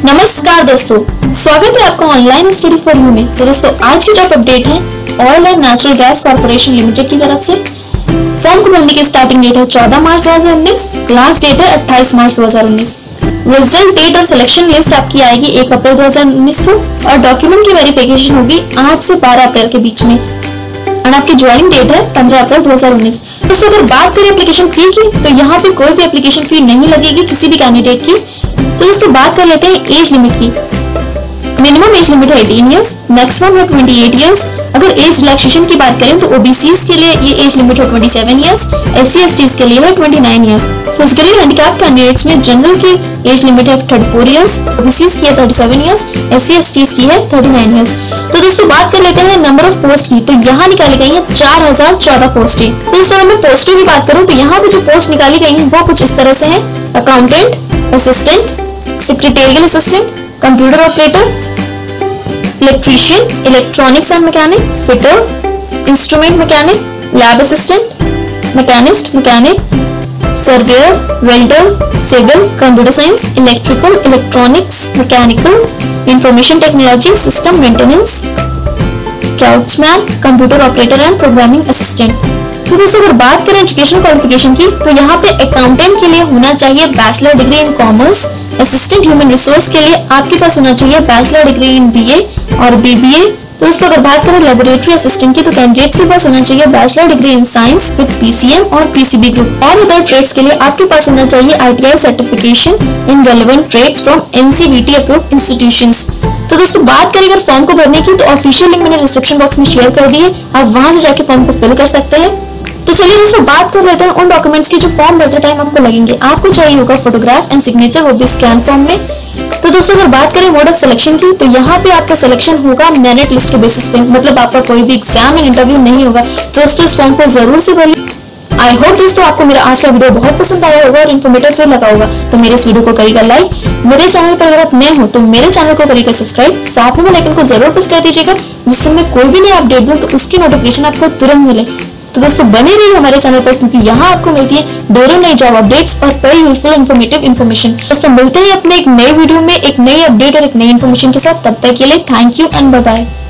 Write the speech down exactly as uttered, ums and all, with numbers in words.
नमस्कार दोस्तों, स्वागत है आपका ऑनलाइन स्टडी फॉर यू में। तो दोस्तों आज की टॉप अपडेट है oil and natural gas corporation limited की तरफ से। फॉर्म को भरने की स्टार्टिंग डेट है चौदह मार्च दो हज़ार उन्नीस, लास्ट डेट है अट्ठाईस मार्च दो हज़ार उन्नीस। रिजल्ट डेट और सिलेक्शन लिस्ट आपकी आएगी एक अप्रैल दो हज़ार उन्नीस को और डॉक्यूमेंट की वेरिफिकेशन होगी आठ से बारह अप्रैल के बीच में और आपकी ज्वाइनिंग डेट है पंद्रह अप्रैल दो हज़ार उन्नीस। दोस्तों अगर बात करें एप्लीकेशन फी की तो यहाँ पे कोई भी एप्लीकेशन फी नहीं लगेगी किसी भी कैंडिडेट की। तो दोस्तों बात कर लेते हैं एज लिमिट की। मिनिमम एज लिमिट है अठारह इयर्स, मैक्सिमम है अट्ठाईस इयर्स। अगर एज रिलैक्सेशन की बात करें तो ओबीसीज के लिए ये एज लिमिट है सत्ताईस इयर्स, एससी एसटीज के लिए है उनतीस इयर्स। फिजिकली हैंडिकैप्ड कैंडिडेट्स में जनरल की एज लिमिट है चौंतीस इयर्स, ओबीसीज की है सैंतीस इयर्स, एससी एसटीज की है उनतालीस इयर्स। तो दोस्तों बात कर लेते हैं नंबर ऑफ पोस्ट की। तो यहाँ निकाली गई है चार हजार चौदह पोस्टें। तो दोस्तों अगर मैं पोस्टों की बात करूँ तो यहाँ पे जो पोस्ट निकाली गई है वो कुछ इस तरह से है: accountant, assistant, secretarial assistant, computer operator, electrician, electronics and mechanic, fitter, instrument mechanic, lab assistant, machinist, mechanic, surveyor, welder, civil, computer science, electrical, electronics, mechanical, information technology, system maintenance, draughtsman, computer operator and programming assistant. तो दोस्तों अगर बात करें educational qualification की तो यहाँ पे accountant के लिए होना चाहिए bachelor degree in commerce. Assistant human resource के लिए आपके पास होना चाहिए बैचलर डिग्री इन बीए और बीबीए। तो दोस्तों अगर बात करें लेबोरेटरी असिस्टेंट की तो कैंडिडेट्स के पास होना चाहिए bachelor degree in science with PCM और पीसीबी ग्रुप। और अदर ट्रेड्स के लिए आपके पास होना चाहिए ITI certification in relevant trades from NCVT approved institutions. तो दोस्तों बात करें अगर फॉर्म को भरने की तो ऑफिशियल लिंक मैंने डिस्क्रिप्शन बॉक्स में शेयर कर दी है, आप वहां से जाके फॉर्म को फिल कर सकते हैं। तो चलिए दोस्तों बात कर लेते हैं उन डॉक्यूमेंट्स की जो फॉर्म भरते टाइम आपको लगेंगे। आपको चाहिए होगा फोटोग्राफ एंड सिग्नेचर, वो भी स्कैन फॉर्म में। तो दोस्तों अगर बात करें मोड ऑफ सिलेक्शन की तो यहाँ पे आपका सिलेक्शन होगा मेरिट लिस्ट के बेसिस पे, मतलब आपका कोई भी एग्जाम एंड इंटरव्यू नहीं होगा। तो दोस्तों इस फॉर्म को जरूर से भरिए। आई होप दोस्तों आपको मेरा आज का वीडियो बहुत पसंद आया होगा और इन्फॉर्मेटिव फील लगा होगा। तो मेरे इस वीडियो को करिएगा लाइक, मेरे चैनल पर अगर आप नए हो तो मेरे चैनल को करिएगा सब्सक्राइब, साथ में बेल आइकन को जरूर प्रेस कर दीजिएगा जिससे मैं कोई भी नई अपडेट दूं तो उसकी नोटिफिकेशन आपको तुरंत मिले। तो दोस्तों बने रहिए हमारे चैनल पर क्योंकि यहाँ आपको मिलती है ढेरों नई जॉब अपडेट्स और कई यूजफुल इन्फॉर्मेटिव इन्फॉर्मेशन। दोस्तों मिलते हैं अपने एक नए वीडियो में एक नई अपडेट और एक नई इन्फॉर्मेशन के साथ। तब तक के लिए thank you and bye bye.